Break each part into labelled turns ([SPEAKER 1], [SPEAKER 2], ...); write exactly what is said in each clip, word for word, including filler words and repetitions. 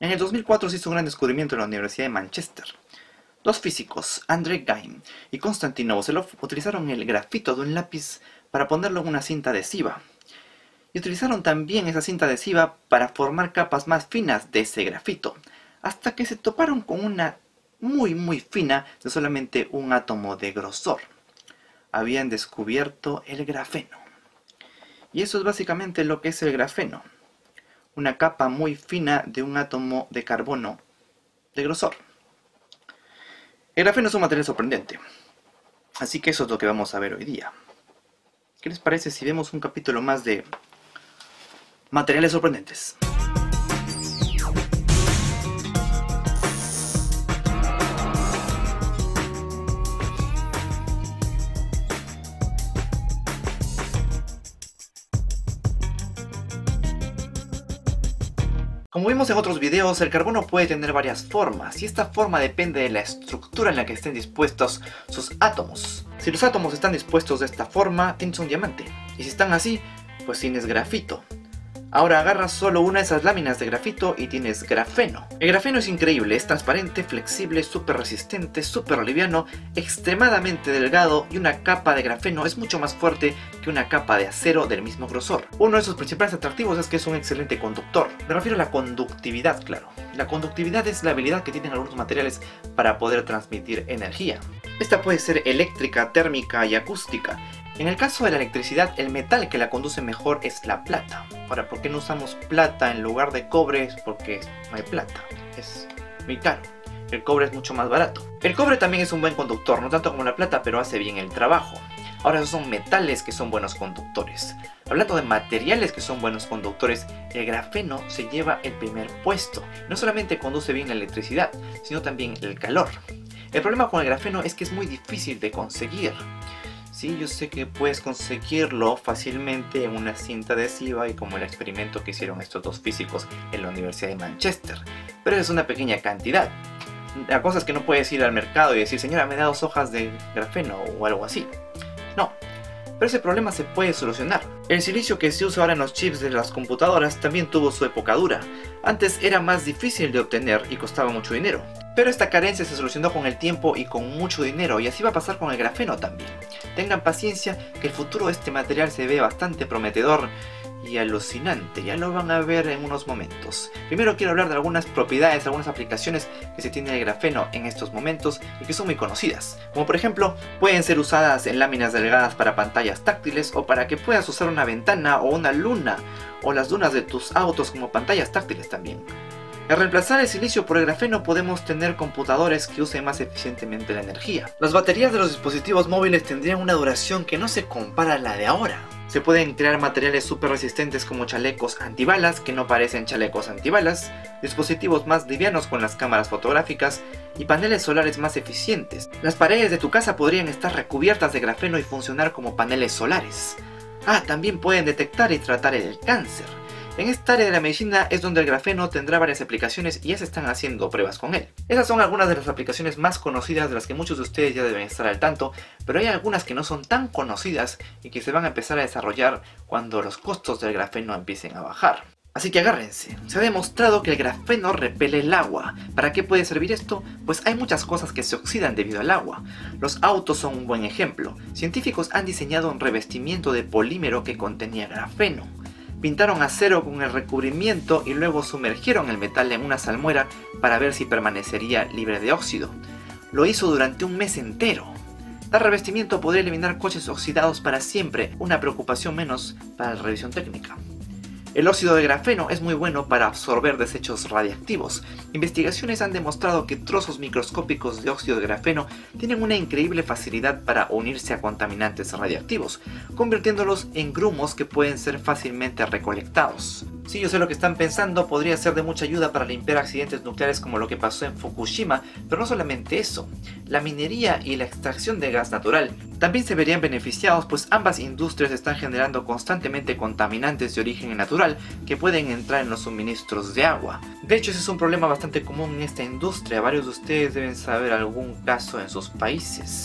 [SPEAKER 1] En el dos mil cuatro se hizo un gran descubrimiento en la Universidad de Manchester. Dos físicos, Andrei Geim y Konstantin Novoselov, utilizaron el grafito de un lápiz para ponerlo en una cinta adhesiva. Y utilizaron también esa cinta adhesiva para formar capas más finas de ese grafito, hasta que se toparon con una muy muy fina de solamente un átomo de grosor. Habían descubierto el grafeno. Y eso es básicamente lo que es el grafeno. Una capa muy fina de un átomo de carbono de grosor. El grafeno es un material sorprendente. Así que eso es lo que vamos a ver hoy día. ¿Qué les parece si vemos un capítulo más de materiales sorprendentes? Como vimos en otros videos, el carbono puede tener varias formas, y esta forma depende de la estructura en la que estén dispuestos sus átomos. Si los átomos están dispuestos de esta forma, tienes un diamante, y si están así, pues tienes grafito. Ahora agarras solo una de esas láminas de grafito y tienes grafeno. El grafeno es increíble, es transparente, flexible, súper resistente, súper liviano, extremadamente delgado, y una capa de grafeno es mucho más fuerte que una capa de acero del mismo grosor. Uno de sus principales atractivos es que es un excelente conductor. Me refiero a la conductividad, claro. La conductividad es la habilidad que tienen algunos materiales para poder transmitir energía. Esta puede ser eléctrica, térmica y acústica. En el caso de la electricidad, el metal que la conduce mejor es la plata. Ahora, ¿por qué no usamos plata en lugar de cobre? Porque no hay plata, es muy caro. El cobre es mucho más barato. El cobre también es un buen conductor, no tanto como la plata, pero hace bien el trabajo. Ahora, esos son metales que son buenos conductores. Hablando de materiales que son buenos conductores, el grafeno se lleva el primer puesto. No solamente conduce bien la electricidad, sino también el calor. El problema con el grafeno es que es muy difícil de conseguir. Sí, yo sé que puedes conseguirlo fácilmente en una cinta adhesiva y como el experimento que hicieron estos dos físicos en la Universidad de Manchester, pero es una pequeña cantidad. La cosa es que no puedes ir al mercado y decir, señora, me da dos hojas de grafeno o algo así. No, pero ese problema se puede solucionar. El silicio que se usa ahora en los chips de las computadoras también tuvo su época dura. Antes era más difícil de obtener y costaba mucho dinero. Pero esta carencia se solucionó con el tiempo y con mucho dinero, y así va a pasar con el grafeno también. Tengan paciencia, que el futuro de este material se ve bastante prometedor y alucinante, ya lo van a ver en unos momentos. Primero quiero hablar de algunas propiedades, algunas aplicaciones que se tiene el grafeno en estos momentos y que son muy conocidas. Como por ejemplo, pueden ser usadas en láminas delgadas para pantallas táctiles, o para que puedas usar una ventana o una luna o las lunas de tus autos como pantallas táctiles también. Al reemplazar el silicio por el grafeno podemos tener computadores que usen más eficientemente la energía. Las baterías de los dispositivos móviles tendrían una duración que no se compara a la de ahora. Se pueden crear materiales súper resistentes como chalecos antibalas que no parecen chalecos antibalas, dispositivos más livianos con las cámaras fotográficas y paneles solares más eficientes. Las paredes de tu casa podrían estar recubiertas de grafeno y funcionar como paneles solares. Ah, también pueden detectar y tratar el cáncer. En esta área de la medicina es donde el grafeno tendrá varias aplicaciones y ya se están haciendo pruebas con él. Esas son algunas de las aplicaciones más conocidas de las que muchos de ustedes ya deben estar al tanto, pero hay algunas que no son tan conocidas y que se van a empezar a desarrollar cuando los costos del grafeno empiecen a bajar. Así que agárrense, se ha demostrado que el grafeno repele el agua. ¿Para qué puede servir esto? Pues hay muchas cosas que se oxidan debido al agua. Los autos son un buen ejemplo. Científicos han diseñado un revestimiento de polímero que contenía grafeno. Pintaron acero con el recubrimiento y luego sumergieron el metal en una salmuera para ver si permanecería libre de óxido. Lo hizo durante un mes entero. Tal revestimiento podría eliminar coches oxidados para siempre, una preocupación menos para la revisión técnica. El óxido de grafeno es muy bueno para absorber desechos radiactivos. Investigaciones han demostrado que trozos microscópicos de óxido de grafeno tienen una increíble facilidad para unirse a contaminantes radiactivos, convirtiéndolos en grumos que pueden ser fácilmente recolectados. Sí, yo sé lo que están pensando, podría ser de mucha ayuda para limpiar accidentes nucleares como lo que pasó en Fukushima, pero no solamente eso. La minería y la extracción de gas natural también se verían beneficiados, pues ambas industrias están generando constantemente contaminantes de origen natural que pueden entrar en los suministros de agua. De hecho, ese es un problema bastante común en esta industria. Varios de ustedes deben saber algún caso en sus países.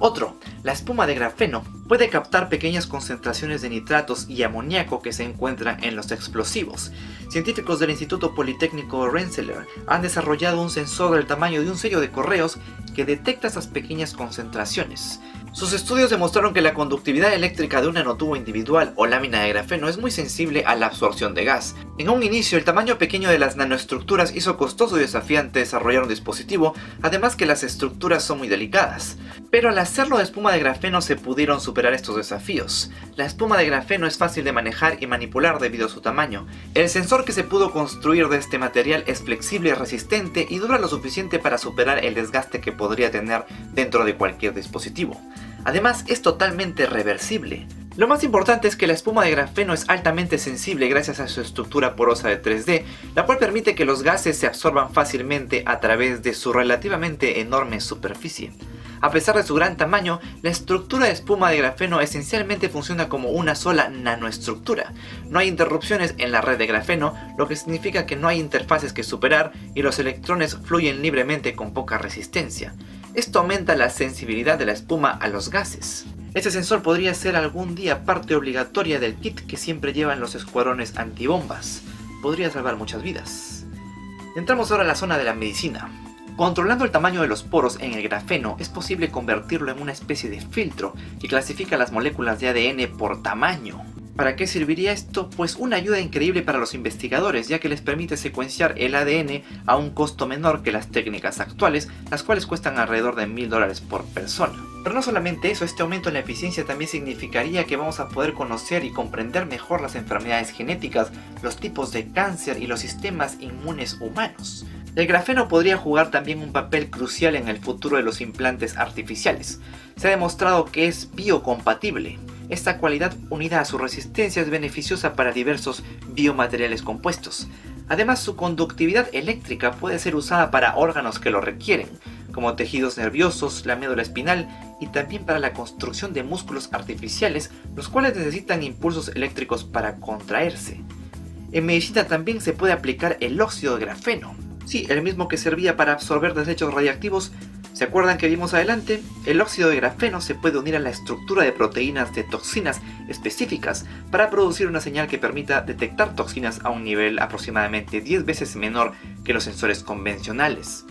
[SPEAKER 1] Otro, la espuma de grafeno puede captar pequeñas concentraciones de nitratos y amoníaco que se encuentran en los explosivos. Científicos del Instituto Politécnico Rensselaer han desarrollado un sensor del tamaño de un sello de correos que detecta esas pequeñas concentraciones. Sus estudios demostraron que la conductividad eléctrica de un nanotubo individual o lámina de grafeno es muy sensible a la absorción de gas. En un inicio, el tamaño pequeño de las nanoestructuras hizo costoso y desafiante desarrollar un dispositivo, además que las estructuras son muy delicadas. Pero al hacerlo de espuma de grafeno se pudieron superar estos desafíos. La espuma de grafeno es fácil de manejar y manipular debido a su tamaño. El sensor que se pudo construir de este material es flexible y resistente y dura lo suficiente para superar el desgaste que podría tener dentro de cualquier dispositivo. Además, es totalmente reversible. Lo más importante es que la espuma de grafeno es altamente sensible gracias a su estructura porosa de tres D, la cual permite que los gases se absorban fácilmente a través de su relativamente enorme superficie. A pesar de su gran tamaño, la estructura de espuma de grafeno esencialmente funciona como una sola nanoestructura. No hay interrupciones en la red de grafeno, lo que significa que no hay interfaces que superar y los electrones fluyen libremente con poca resistencia. Esto aumenta la sensibilidad de la espuma a los gases. Este sensor podría ser algún día parte obligatoria del kit que siempre llevan los escuadrones antibombas. Podría salvar muchas vidas. Entramos ahora a la zona de la medicina. Controlando el tamaño de los poros en el grafeno es posible convertirlo en una especie de filtro que clasifica las moléculas de A D N por tamaño. ¿Para qué serviría esto? Pues una ayuda increíble para los investigadores, ya que les permite secuenciar el A D N a un costo menor que las técnicas actuales, las cuales cuestan alrededor de mil dólares por persona. Pero no solamente eso, este aumento en la eficiencia también significaría que vamos a poder conocer y comprender mejor las enfermedades genéticas, los tipos de cáncer y los sistemas inmunes humanos. El grafeno podría jugar también un papel crucial en el futuro de los implantes artificiales. Se ha demostrado que es biocompatible. Esta cualidad, unida a su resistencia, es beneficiosa para diversos biomateriales compuestos. Además, su conductividad eléctrica puede ser usada para órganos que lo requieren, como tejidos nerviosos, la médula espinal y también para la construcción de músculos artificiales, los cuales necesitan impulsos eléctricos para contraerse. En medicina también se puede aplicar el óxido de grafeno. Sí, el mismo que servía para absorber desechos radiactivos. ¿Se acuerdan que vimos adelante? El óxido de grafeno se puede unir a la estructura de proteínas de toxinas específicas para producir una señal que permita detectar toxinas a un nivel aproximadamente diez veces menor que los sensores convencionales.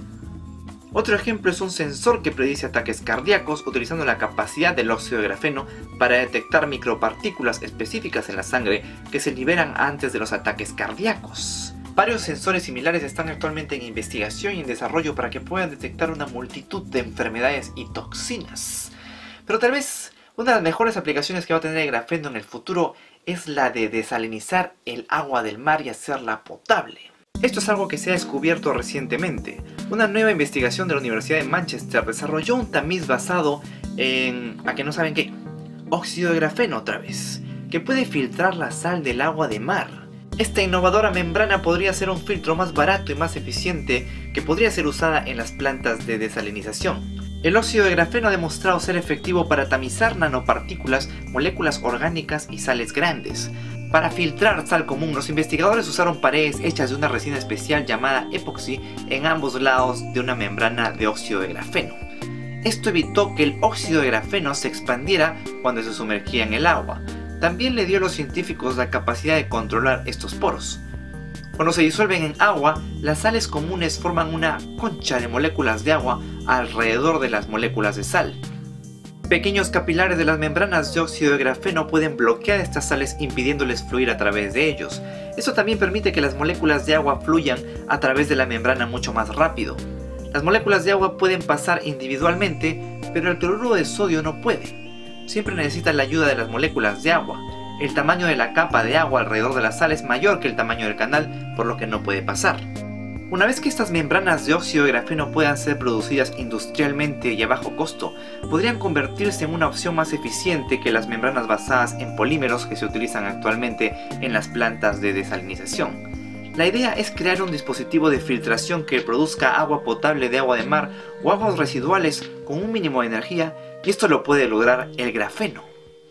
[SPEAKER 1] Otro ejemplo es un sensor que predice ataques cardíacos utilizando la capacidad del óxido de grafeno para detectar micropartículas específicas en la sangre que se liberan antes de los ataques cardíacos. Varios sensores similares están actualmente en investigación y en desarrollo para que puedan detectar una multitud de enfermedades y toxinas. Pero tal vez una de las mejores aplicaciones que va a tener el grafeno en el futuro es la de desalinizar el agua del mar y hacerla potable. Esto es algo que se ha descubierto recientemente. Una nueva investigación de la Universidad de Manchester desarrolló un tamiz basado en... ¿a que no saben qué? Óxido de grafeno otra vez, que puede filtrar la sal del agua de mar. Esta innovadora membrana podría ser un filtro más barato y más eficiente que podría ser usada en las plantas de desalinización. El óxido de grafeno ha demostrado ser efectivo para tamizar nanopartículas, moléculas orgánicas y sales grandes. Para filtrar sal común, los investigadores usaron paredes hechas de una resina especial llamada epoxi en ambos lados de una membrana de óxido de grafeno. Esto evitó que el óxido de grafeno se expandiera cuando se sumergía en el agua. También le dio a los científicos la capacidad de controlar estos poros. Cuando se disuelven en agua, las sales comunes forman una concha de moléculas de agua alrededor de las moléculas de sal. Pequeños capilares de las membranas de óxido de grafeno pueden bloquear estas sales impidiéndoles fluir a través de ellos. Eso también permite que las moléculas de agua fluyan a través de la membrana mucho más rápido. Las moléculas de agua pueden pasar individualmente, pero el cloruro de sodio no puede. Siempre necesita la ayuda de las moléculas de agua. El tamaño de la capa de agua alrededor de la sal es mayor que el tamaño del canal, por lo que no puede pasar. Una vez que estas membranas de óxido de grafeno puedan ser producidas industrialmente y a bajo costo, podrían convertirse en una opción más eficiente que las membranas basadas en polímeros que se utilizan actualmente en las plantas de desalinización. La idea es crear un dispositivo de filtración que produzca agua potable de agua de mar o aguas residuales con un mínimo de energía, y esto lo puede lograr el grafeno.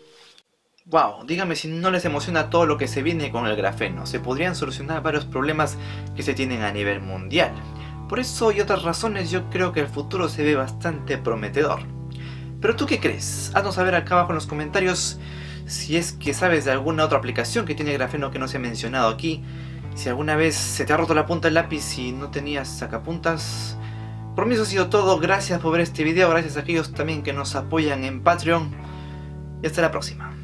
[SPEAKER 1] Wow, díganme si no les emociona todo lo que se viene con el grafeno. Se podrían solucionar varios problemas que se tienen a nivel mundial. Por eso y otras razones yo creo que el futuro se ve bastante prometedor. Pero ¿tú qué crees? Haznos saber acá abajo en los comentarios si es que sabes de alguna otra aplicación que tiene grafeno que no se ha mencionado aquí. Si alguna vez se te ha roto la punta del lápiz y no tenías sacapuntas. Por mí eso ha sido todo. Gracias por ver este video. Gracias a aquellos también que nos apoyan en Patreon. Y hasta la próxima.